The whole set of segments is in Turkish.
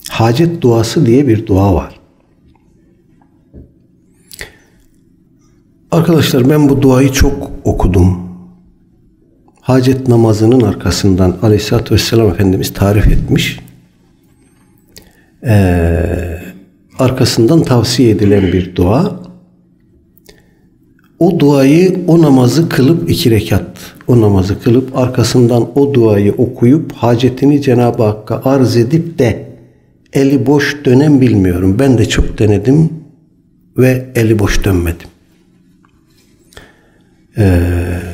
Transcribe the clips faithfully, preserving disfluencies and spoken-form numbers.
Hacet duası diye bir dua var. Arkadaşlar ben bu duayı çok okudum. Hacet namazının arkasından Aleyhisselatü Vesselam Efendimiz tarif etmiş. Ee, arkasından tavsiye edilen bir dua. O duayı, o namazı kılıp iki rekat, o namazı kılıp arkasından o duayı okuyup hacetini Cenab-ı Hakk'a arz edip de eli boş dönen bilmiyorum. Ben de çok denedim ve eli boş dönmedim. Ee,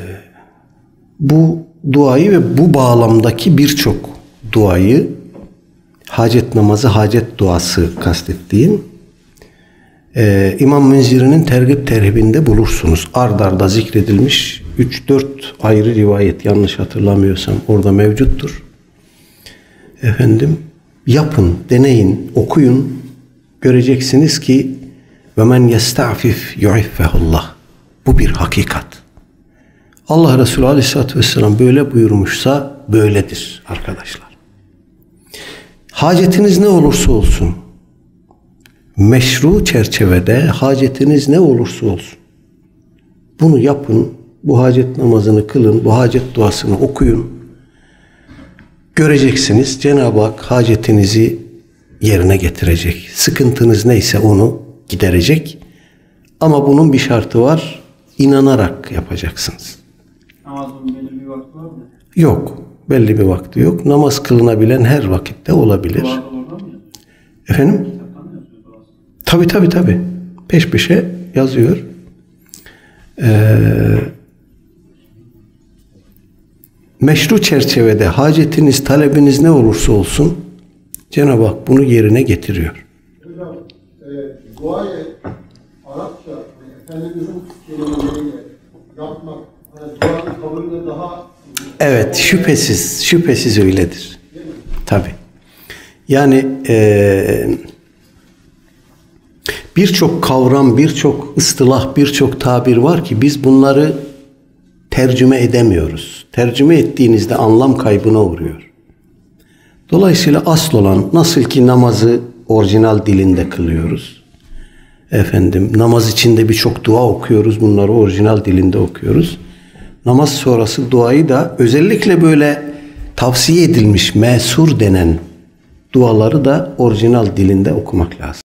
bu duayı ve bu bağlamdaki birçok duayı, hacet namazı, hacet duası kastettiğim Ee, İmam Münziri'nin tergib terhibinde bulursunuz. Ard arda zikredilmiş üç dört ayrı rivayet, yanlış hatırlamıyorsam orada mevcuttur. Efendim yapın, deneyin, okuyun. Göreceksiniz ki ve men yesta'fif yu'iffehullah. Bu bir hakikat. Allah Resulü Aleyhisselatü Vesselam böyle buyurmuşsa böyledir arkadaşlar. Hacetiniz ne olursa olsun, meşru çerçevede hacetiniz ne olursa olsun, bunu yapın, bu hacet namazını kılın, bu hacet duasını okuyun. Göreceksiniz Cenab-ı Hak hacetinizi yerine getirecek. Sıkıntınız neyse onu giderecek. Ama bunun bir şartı var, inanarak yapacaksınız. Namazın belli bir vakti var mı? Yok, belli bir vakti yok. Namaz kılınabilen her vakitte olabilir. Efendim? Tabi tabi tabi. Peş peşe yazıyor. Ee, meşru çerçevede hacetiniz, talebiniz ne olursa olsun Cenab-ı Hak bunu yerine getiriyor. Hocam, e, duayı Arapça, yani Efendimiz'in kelimeleriyle yapmak, yani duanın kabulüne daha... Evet, şüphesiz, şüphesiz öyledir. Tabi. Yani eee birçok kavram, birçok ıstılah, birçok tabir var ki biz bunları tercüme edemiyoruz. Tercüme ettiğinizde anlam kaybına uğruyor. Dolayısıyla asıl olan, nasıl ki namazı orijinal dilinde kılıyoruz. Efendim, namaz içinde birçok dua okuyoruz. Bunları orijinal dilinde okuyoruz. Namaz sonrası duayı da özellikle böyle tavsiye edilmiş, mesur denen duaları da orijinal dilinde okumak lazım.